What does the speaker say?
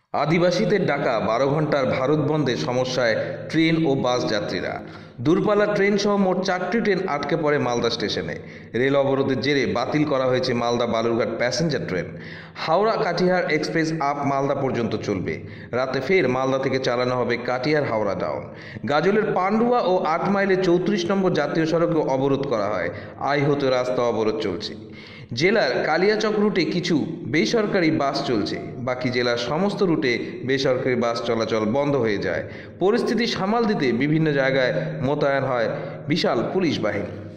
আদিবাসীদের ডাকা ১২ ঘন্টার ভারত বন্ধে সমস্যায় ট্রেন ও বাস যাত্রীরা। দূরপাল্লার ট্রেন সহ মোট ৪টি ট্রেন আটকে পড়ে মালদা স্টেশনে। রেল অবরোধের জেরে বাতিল করা হয়েছে Malda Balurghat passenger train. Howrah Katihar express up Malda পর্যন্ত চলবে। রাতে ফের মালদা থেকে চালানো হবে কাটিহার হাওড়া ডাউন। গাজলের পান্ডুয়া ও ৮ মাইলে ৩৪ নম্বর জাতীয় সড়কে অবরোধ করা হয়। আইহত রাস্তা অবরোধ চলছে। জেলার কালিয়াচক রুটে কিছু বেসরকারি বাস চলছে, বাকি জেলার সমস্ত রুটে বেসরকারি বাস চলাচল বন্ধ হয়ে যায়। পরিস্থিতি সামাল দিতে বিভিন্ন জায়গায় মোতায়েন হয় বিশাল পুলিশ বাহিনী।